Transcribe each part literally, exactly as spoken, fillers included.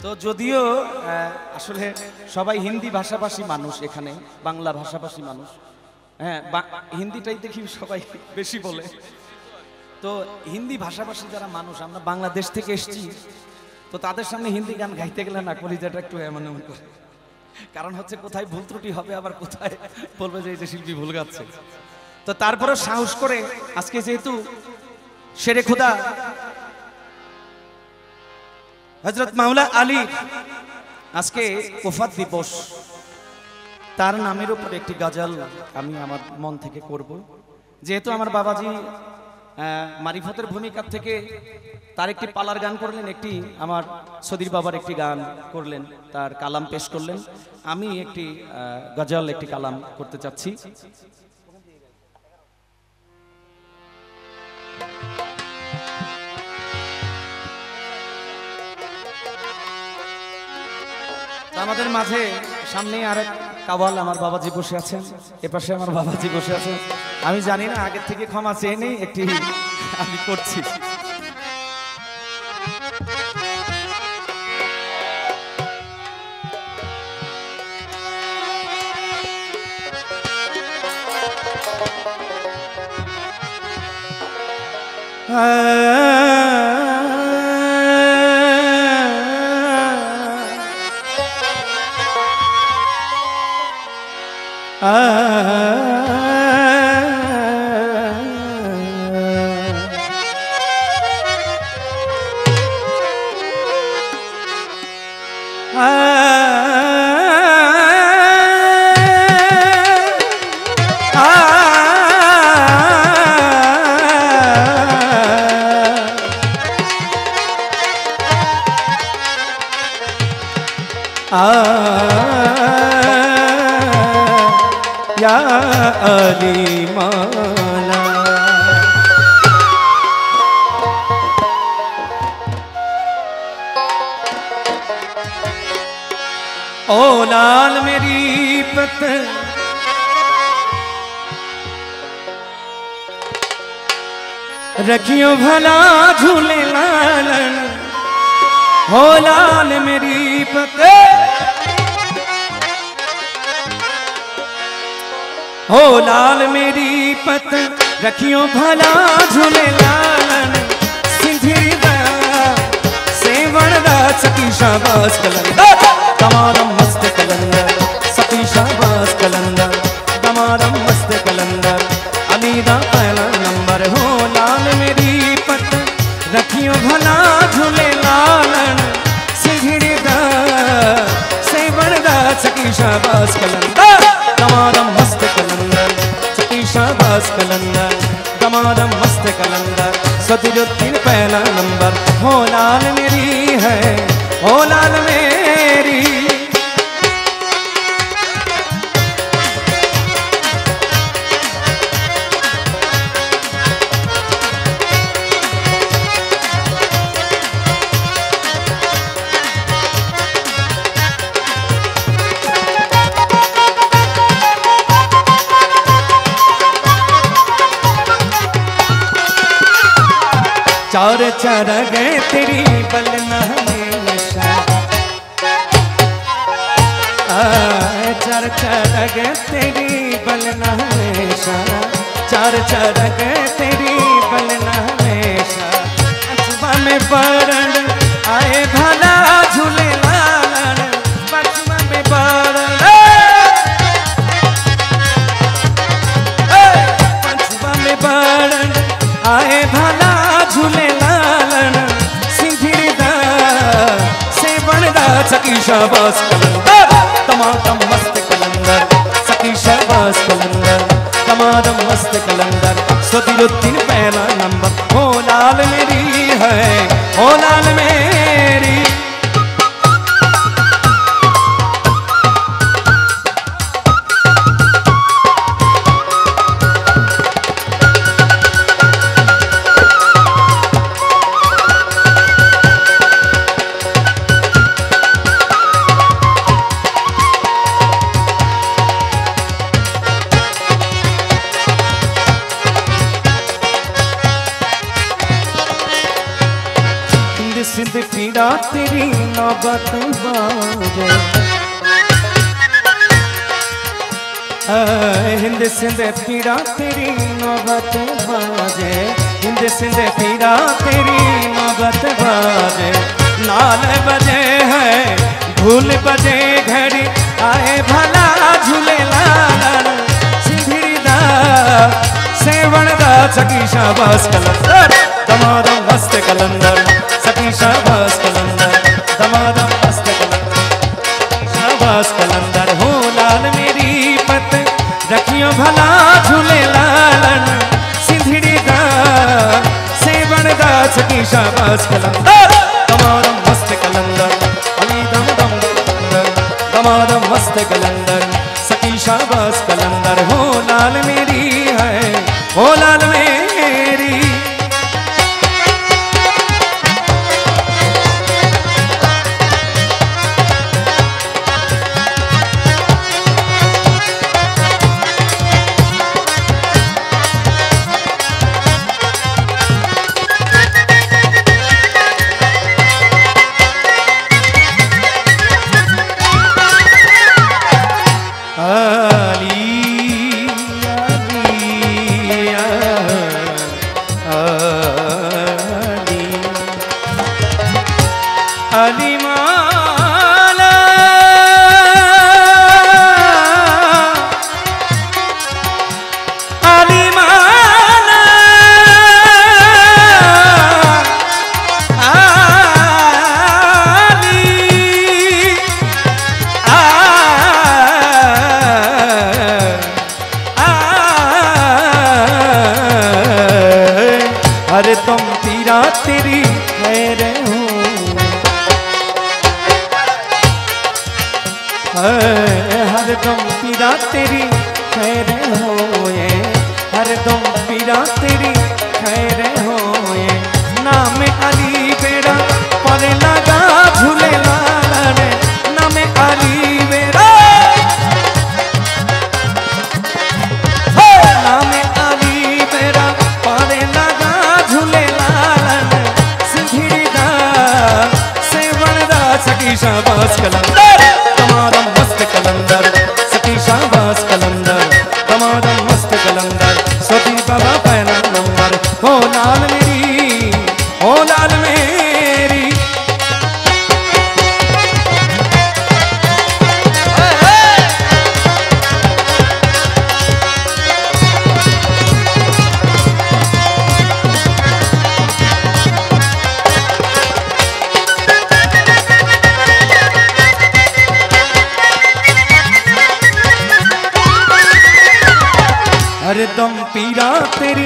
তো যদিও আসলে সবাই হিন্দি ভাষাভাষী মানুষ, এখানে বাংলা ভাষাভাষী মানুষ, হ্যাঁ হিন্দিটাই দেখি সবাই বেশি বলে। তো হিন্দি ভাষাভাষী যারা মানুষ, আমরা বাংলাদেশ থেকে এসেছি, তো তাদের সামনে হিন্দি গান গাইতে গেলে না কলিজাটা একটু এমন এমন করে, কারণ হচ্ছে কোথায় ভুল ত্রুটি হবে, আবার কোথায় বলবে যে এই যে শিল্পী ভুল গাচ্ছে। তো তারপরে সাহস করে আজকে যেহেতু শেরে খুদা হযরত মাওলা আলী আজকে ওফাত দিবস, তার নামের উপর একটি গজল আমি আমার মন থেকে করব। যেহেতু আমার বাবাজি মারিফতের ভূমিকা থেকে তার একটি পালার গান করলেন, একটি আমার সদীর বাবার একটি গান করলেন, তার কালাম পেশ করলেন, আমি একটি গজল একটি কালাম করতে চাচ্ছি। আমাদের মাঝে সামনে আরেক কাওয়াল আমার বাবাজি বসে আছেন, এপাশে আমার বাবাজি বসে আছেন। আমি জানি না, আগের থেকে ক্ষমা চেয়ে নেই, একটি আমি করছি। या अली मौला ओ लाल मेरी पत रखियो भला झूले लालन, हो लाल मेरी पत हो लाल मेरी पत रखियो भला झूले लालन, सिंधिदा सेवणदा सती शाबाश कलंदर, दमारम मस्त कलंदर सती शाबाश कलंदर, दमारम मस्त कलंदर अलीदा पहला नंबर। हो लाल मेरी पत रखियो भला झूले लालन, सिंधिदा सेवणदा सती शाबाश कलंदर, दमारम मस्त कलंदर सती शाबाश कलंदर, दमारम मस्त कलंदर सदरुद्दीन पहला नंबर। हो लाल मेरी है, हो लाल मेरी चार चार गए तेरी बलना में नशा, चार चार गए तेरी बलना में नशा, चार चार गए तेरी बलना में नशा, अचवा में बरण आए भला झूले लालन, अचवा में बरण अचवा में बरण आए भला झूले लालन, सिंधिदा सेवणदा सती शाबाश कलंदर, दमादम मस्त कलंदर सती शाबाश कलंदर, दमादम मस्त कलंदर सदरुद्दीन पहला नंबर। हो लाल मेरी है, हो लाल मेरी सिंध पीड़ा तेरी नौ नौबत बाजे हिंद सिंध पीड़ा तेरी नौबत बाजे हिंद सिंध पीड़ा तेरी नौबत बाजे नाल बजे है भूल बजे घड़ी आए भला झूले लाल सिंधड़ी दा सेवण दा सखी शाबाश कलंदर दमादम मस्त कलंदर सखी शाबाश कलंदर दमादम मस्त कलंदर शाबाश कलंदर हो लाल मेरी पत रखियो भला झूले लालन सिंधड़ी दा सेवण दा सखी शाबाश कलंदर दमादम मस्त कलंदर अली दम दम दमादम मस्त कलंदर सखी शाबाश कलंदर हो लाल मेरी है हो लाल मेरी हर तुम पीरा तेरी खैर हो हर तुम पीरा तेरी खैर होए हर तुम पीरा तेरी खैर होए नाम अली बेड़ा पर लगा झूले लाल नाम अली बेड़ा नाम अली बेड़ा पर लगा झूले लाल सिंधड़ी दा सेवण दा सखी शाबाश कलंदर दमादम मस्त कलंदर सखी शाबाश कलंदर दमादम मस्त कलंदर सोती बाबा पहला नंबर हो लाल मेरी हो लाल मेरी हरदम पीरा तेरी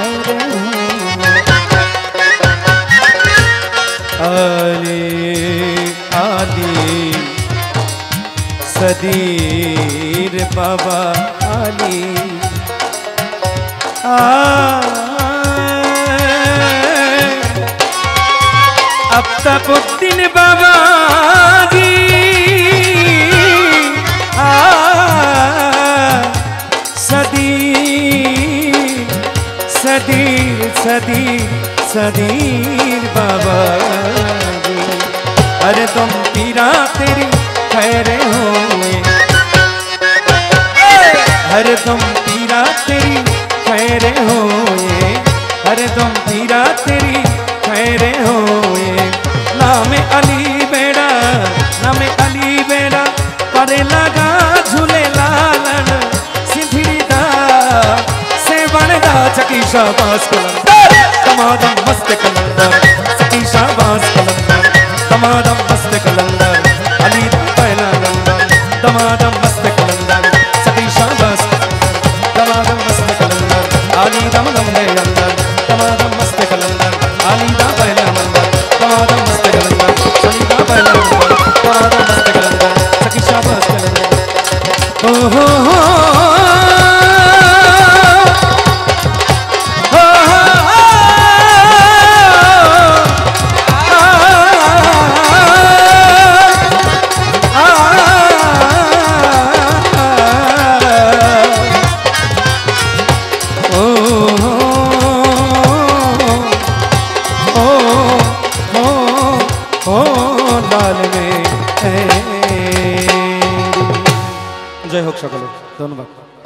आले आली सदीर बाबा आली आ अफ्ताबुद्दीन बाबा जी आ सदीर सदीर सदीर सदीर बाबा अरे तुम पीरा तेरी खैर होए अरे तुम पीरा तेरी खैर होए अरे तुम पीरा तेरी खैर होए नाम अली बेड़ा नाम अली बेड़ा पर लगा झूले लालन सिंधड़ी दा सेवण दा सखी शाबाश कलंदर दमादम मस्त कलंदर सखी शाबाश कलंदर दमादम मस्त कलंदर अली दा पहला नंबर दमादम मस्त कलंदर सखी शाबाश दमादम मस्त कलंदर अली दम दम दे अंदर दमादम मस्त कलंदर अली दा पहला नंबर दमादम मस्त कलंदर अली दा पहला नंबर दमादम मस्त कलंदर सखी शाबाश कलंदर हो हो हो জয় হোক সকলে, ধন্যবাদ।